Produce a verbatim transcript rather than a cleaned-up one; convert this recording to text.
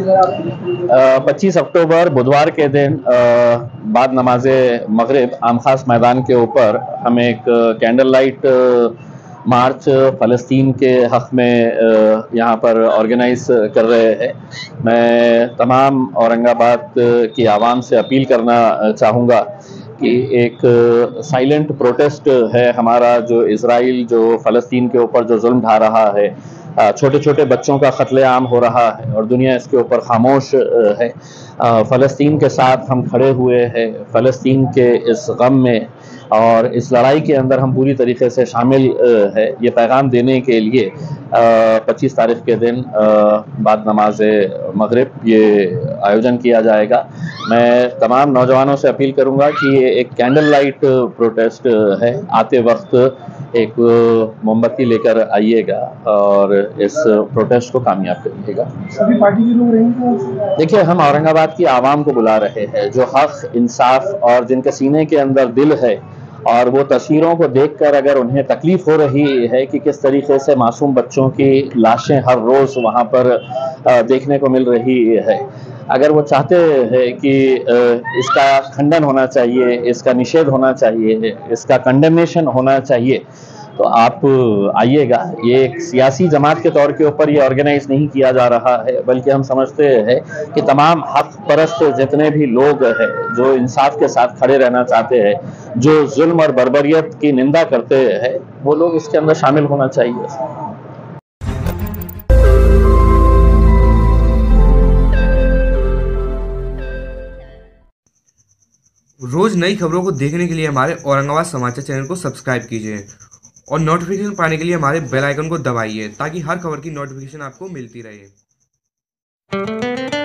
पच्चीस अक्टूबर बुधवार के दिन बाद नमाज मगरिब आम खास मैदान के ऊपर हम एक कैंडल लाइट मार्च फ़लस्तीन के हक़ में यहाँ पर ऑर्गेनाइज कर रहे हैं। मैं तमाम औरंगाबाद की आवाम से अपील करना चाहूँगा कि एक साइलेंट प्रोटेस्ट है हमारा, जो इज़राइल जो फ़लस्तीन के ऊपर जो जुल्म ढा रहा है, छोटे छोटे बच्चों का कत्लेआम हो रहा है और दुनिया इसके ऊपर खामोश है। फ़लस्तीन के साथ हम खड़े हुए हैं। फ़लस्तीन के इस गम में और इस लड़ाई के अंदर हम पूरी तरीके से शामिल है। ये पैगाम देने के लिए पच्चीस तारीख के दिन बाद नमाज मगरिब ये आयोजन किया जाएगा। मैं तमाम नौजवानों से अपील करूंगा कि ये एक कैंडल लाइट प्रोटेस्ट है। आते वक्त एक मोमबत्ती लेकर आइएगा और इस प्रोटेस्ट को कामयाब करिएगा। सभी पार्टी के लोग रहेंगे? देखिए, हम औरंगाबाद की आवाम को बुला रहे हैं जो हक, इंसाफ और जिनके सीने के अंदर दिल है, और वो तस्वीरों को देखकर अगर उन्हें तकलीफ हो रही है कि किस तरीके से मासूम बच्चों की लाशें हर रोज़ वहाँ पर देखने को मिल रही है, अगर वो चाहते हैं कि इसका खंडन होना चाहिए, इसका निषेध होना चाहिए, इसका कंडेमनेशन होना चाहिए, तो आप आइएगा। ये एक सियासी जमात के तौर के ऊपर ये ऑर्गेनाइज नहीं किया जा रहा है, बल्कि हम समझते हैं कि तमाम हक परस्त जितने भी लोग हैं जो इंसाफ के साथ खड़े रहना चाहते हैं, जो जुल्म और बर्बरियत की निंदा करते हैं, वो लोग इसके अंदर शामिल होना चाहिए। रोज नई खबरों को देखने के लिए हमारे औरंगाबाद समाचार चैनल को सब्सक्राइब कीजिए और नोटिफिकेशन पाने के लिए हमारे बेल आइकन को दबाइए ताकि हर खबर की नोटिफिकेशन आपको मिलती रहे।